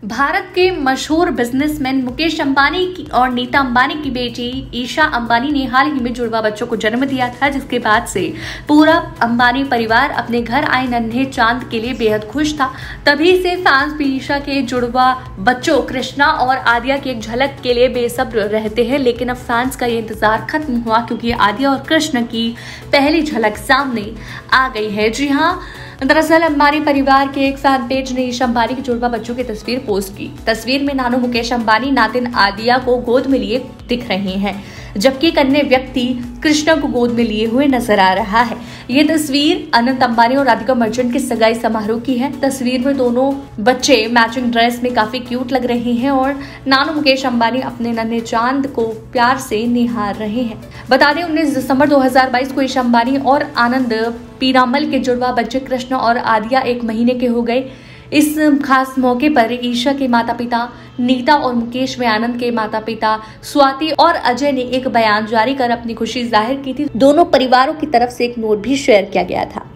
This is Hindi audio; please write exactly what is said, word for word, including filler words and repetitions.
भारत के मशहूर बिजनेसमैन मुकेश अंबानी की और नीता अंबानी की बेटी ईशा अंबानी ने हाल ही में जुड़वा बच्चों को जन्म दिया था, जिसके बाद से पूरा अंबानी परिवार अपने घर आए नन्हे चांद के लिए बेहद खुश था। तभी से फैंस भी ईशा के जुड़वा बच्चों कृष्णा और आदिया की एक झलक के लिए बेसब्र रहते हैं। लेकिन अब फैंस का ये इंतजार खत्म हुआ, क्योंकि आदिया और कृष्ण की पहली झलक सामने आ गई है। जी हाँ, दरअसल अंबानी परिवार के एक फैन पेज ने ईशा अंबानी के जुड़वा बच्चों की तस्वीर पोस्ट की। तस्वीर में नानू मुकेश अंबानी नातिन आदिया को गोद में लिए दिख रहे हैं, जबकि एक अन्य व्यक्ति कृष्णा को गोद में लिए हुए नजर आ रहा है। ये तस्वीर अनंत अंबानी और राधिका मर्चेंट के सगाई समारोह की है। तस्वीर में दोनों बच्चे मैचिंग ड्रेस में काफी क्यूट लग रहे हैं और नानू मुकेश अंबानी अपने नन्हे चांद को प्यार से निहार रहे हैं। बता दें, उन्नीस दिसंबर दो हज़ार बाईस को ईशा अंबानी और आनंद पीरामल के जुड़वा बच्चे कृष्ण और आदिया एक महीने के हो गए। इस खास मौके पर ईशा के माता पिता नीता और मुकेश व आनंद के माता पिता स्वाति और अजय ने एक बयान जारी कर अपनी खुशी जाहिर की थी। दोनों परिवारों की तरफ से एक नोट भी शेयर किया गया था।